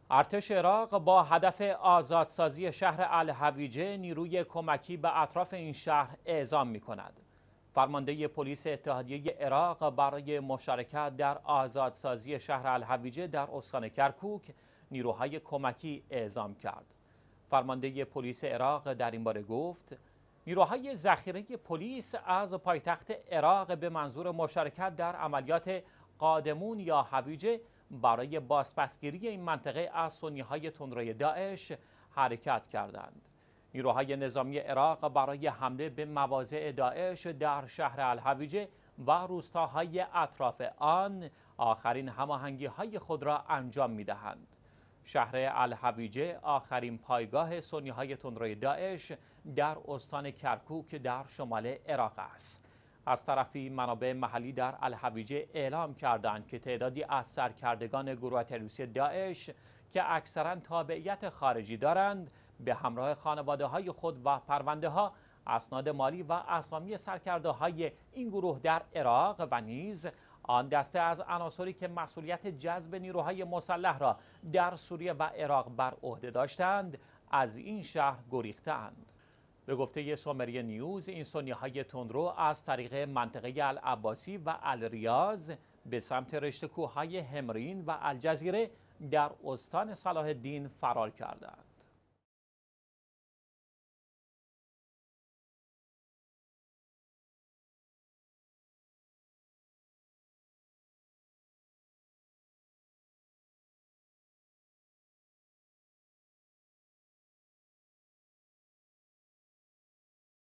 ارتش عراق با هدف آزادسازی شهر الحویجه نیروی کمکی به اطراف این شهر اعزام می کند. فرمانده پلیس اتحادیه عراق برای مشارکت در آزادسازی شهر الحویجه در استان کرکوک نیروهای کمکی اعزام کرد. فرمانده پلیس عراق در این باره گفت: نیروهای ذخیره پلیس از پایتخت عراق به منظور مشارکت در عملیات قادمون یا حویجه برای بازپسگیری این منطقه از سنی‌های تندروی داعش حرکت کردند. نیروهای نظامی عراق برای حمله به مواضع داعش در شهر الحویجه و روستاهای اطراف آن آخرین هماهنگی‌های خود را انجام می‌دهند. شهر الحویجه آخرین پایگاه سنی‌های تندروی داعش در استان کرکوک در شمال عراق است. از طرفی منابع محلی در الحویجه اعلام کردند که تعدادی از سرکردگان گروه تروریستی داعش که اکثراً تابعیت خارجی دارند به همراه خانواده‌های خود و پرونده‌ها اسناد مالی و اسامی سرکرده‌های این گروه در عراق و نیز آن دسته از عناصری که مسئولیت جذب نیروهای مسلح را در سوریه و عراق بر عهده داشتند از این شهر گریختند. به گفته سومری نیوز، این سنی‌های تندرو از طریق منطقه العباسی و الریاض به سمت رشته کوه‌های همرین و الجزیره در استان صلاح الدین فرار کردند.